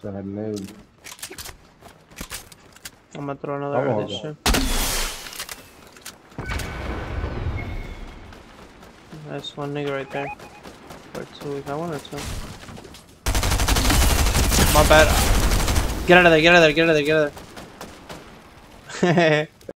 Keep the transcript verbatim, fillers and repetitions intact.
سهلين. I'm gonna throw another Oh, addition. That's one nigga right there. Or two. Is that one or two? My bad. Get out of there, get out of there, get out of there, get out of there.